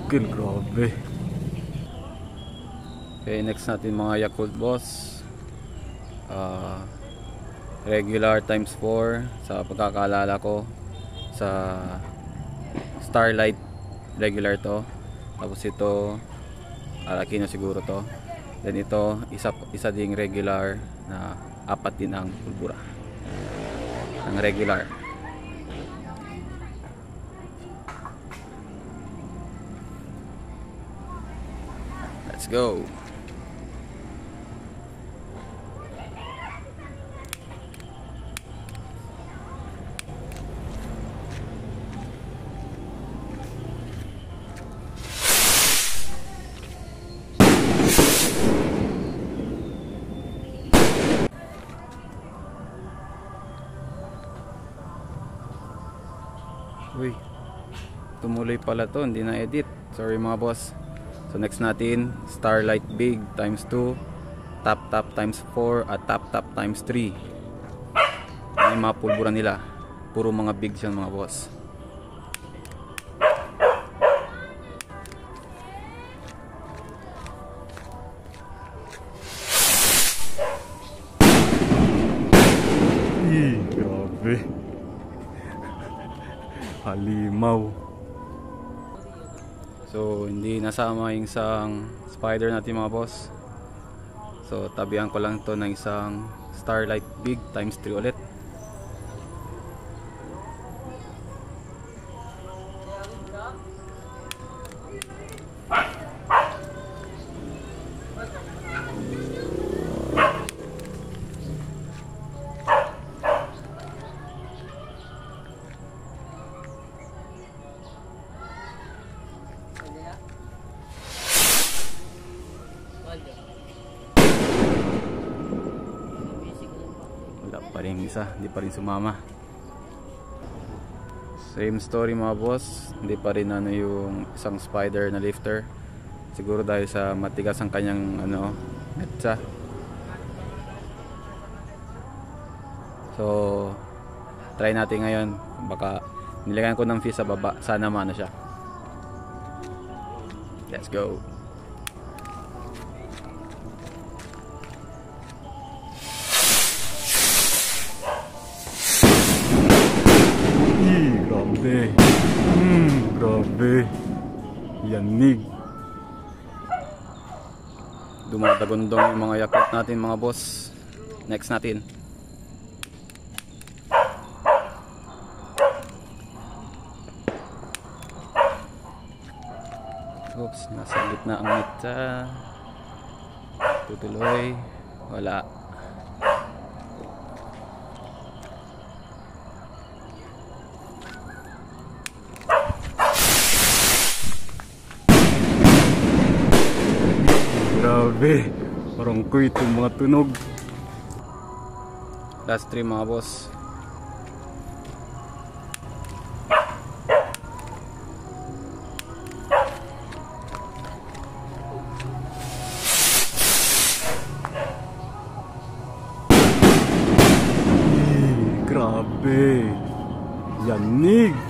Skill, grabe. Okay, next natin mga Yakult boss. Regular times 4 sa pagkakaalala ko. Sa Starlight regular to. Tapos ito Arakino siguro to. Then ito isa ding regular na 4 din ang pulbura ang regular. Let's go. Uy, tumuloy pala to, hindi na edit. Sorry mga boss. So next natin, Starlight Big times 2, Tap times 4, at Tap times 3. May mga pulbura nila. Puro mga big yan mga boss. Grabe. Halimaw. So hindi nasama yung isang spider natin mga boss. So tabihan ko lang to ng isang Starlight Big times 3 ulit. Wala pa rin isa, hindi pa rin sumama. Same story mga boss, hindi pa rin yung isang spider na lifter. Siguro dahil sa matigas ang kanyang metsa. So try natin ngayon, baka nilagyan ko ng fish sa baba, sana mana siya. Let's go. Grabe. Grabe. Yanig. Dumadagondong yung mga Yakult natin mga boss. Next natin. Oops, nasa gitna ang metsa. Tutuloy. Wala. Grabe, parang ko itong mga tunog. Last 3 mga boss. Grabe, yanig.